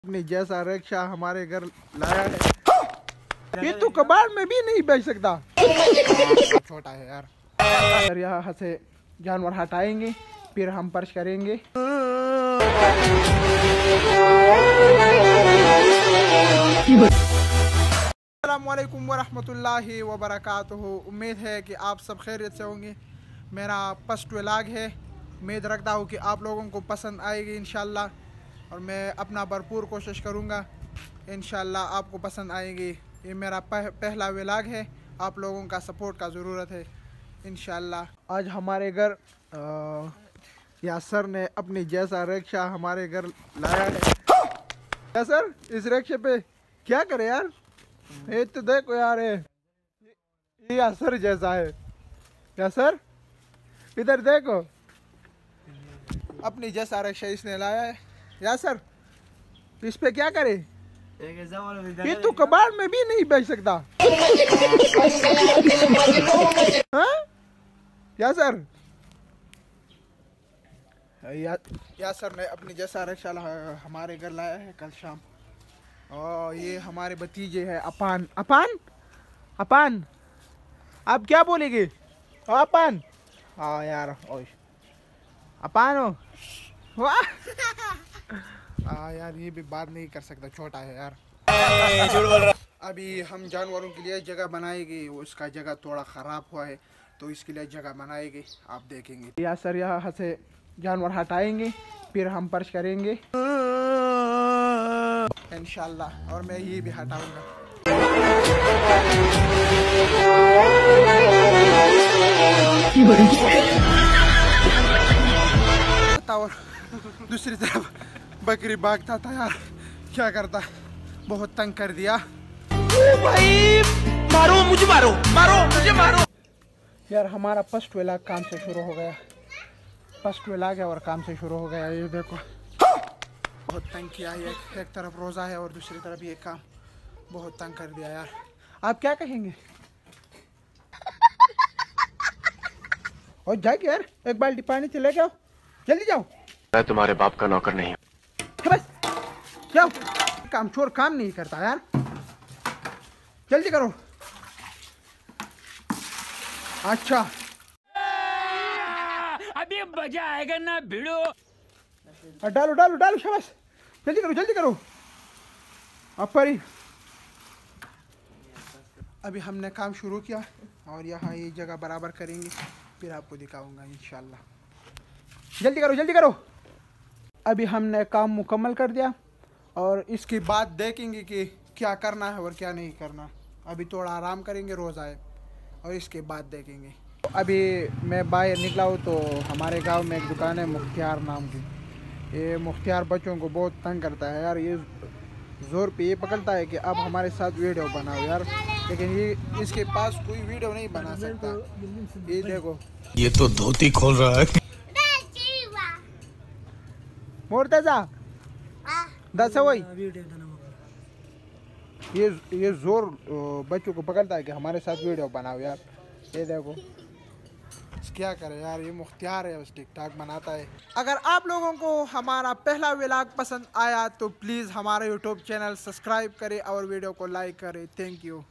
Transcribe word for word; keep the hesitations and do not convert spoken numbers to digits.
अपने जैसा रिक्शा हमारे घर लाया है। ये तो कबाड़ में भी नहीं बेच सकता। छोटा है यार। सर यहाँ से जानवर हटाएंगे फिर हम पर्च करेंगे। अस्सलामुअलैकुम वरहमतुल्लाहि वबरकातुहू। उम्मीद है कि आप सब खैरियत से होंगे। मेरा फर्स्ट व्लॉग है, उम्मीद रखता हूँ कि आप लोगों को पसंद आएगी इंशाल्लाह, और मैं अपना भरपूर कोशिश करूँगा इंशाल्लाह आपको पसंद आएगी। ये मेरा पह, पहला व्लॉग है, आप लोगों का सपोर्ट का ज़रूरत है इंशाल्लाह। आज हमारे घर यासर ने अपनी जैसा रिक्शा हमारे घर लाया है। यासर इस रिक्शे पे क्या करे यार, ये तो देखो यार, ये यासर जैसा है। यासर इधर देखो, अपनी जैसा रिक्शा इसने लाया है। यासर इस पे क्या करे, ये तो कबाड़ में भी नहीं बेच सकता। हाँ यासर, या, यासर ने अपनी जैसा रिक्शा हमारे घर लाया है कल शाम। और ये हमारे भतीजे है अपान। अपान अपान आप क्या बोलेंगे? अपान हाँ यार, अपान हो वाह। हाँ यार, ये भी बात नहीं कर सकता, छोटा है यार। अभी हम जानवरों के लिए जगह बनाएगी, उसका जगह थोड़ा ख़राब हुआ है तो इसके लिए जगह बनाएगी, आप देखेंगे। या सर यहाँ से जानवर हटाएंगे फिर हम पर्च करेंगे इंशाल्लाह, और मैं ये भी हटाऊंगा। और दूसरी तरफ बकरी भागता था यार, क्या करता, बहुत तंग कर दिया। ओ भाई मारो मुझे, मारो मारो मुझे मारो यार। हमारा फर्स्ट व्लॉग काम से शुरू हो गया, फर्स्ट व्लॉग है और काम से शुरू हो गया। ये देखो बहुत तंग किया है, एक, एक तरफ रोज़ा है और दूसरी तरफ ये काम, बहुत तंग कर दिया यार। आप क्या कहेंगे? और जाके यार एक बाल्टी पानी से लेके आओ, जल्दी जाओ। मैं तुम्हारे बाप का नौकर नहीं हूँ। बस जाओ, काम चोर काम नहीं करता यार, जल्दी करो। अच्छा अभी मजा आएगा ना भिड़ो। डालो डालो डालो, शाबाश, जल्दी करो जल्दी करो। अपरी अभी हमने काम शुरू किया और यहाँ ये जगह बराबर करेंगे, फिर आपको दिखाऊंगा इंशाल्लाह। जल्दी करो जल्दी करो। अभी हमने काम मुकम्मल कर दिया और इसके बाद देखेंगे कि क्या करना है और क्या नहीं करना। अभी थोड़ा आराम करेंगे, रोज़ आए, और इसके बाद देखेंगे। अभी मैं बाहर निकला हूँ तो हमारे गांव में एक दुकान है मुख्तियार नाम की। ये मुख्तियार बच्चों को बहुत तंग करता है यार, ये ज़ोर पे ये पकड़ता है कि अब हमारे साथ वीडियो बनाओ यार, लेकिन ये इसके पास कोई वीडियो नहीं बना सकता। ये देखो, ये तो धोती खोल रहा है। मोर्तजा दस वही, ये ये जोर बच्चों को पकड़ता है कि हमारे साथ वीडियो बनाओ यार। ये देखो क्या करे यार, ये मुख्तियार है, बस टिकटॉक बनाता है। अगर आप लोगों को हमारा पहला व्लॉग पसंद आया तो प्लीज़ हमारा यूट्यूब चैनल सब्सक्राइब करें और वीडियो को लाइक करें। Thank you.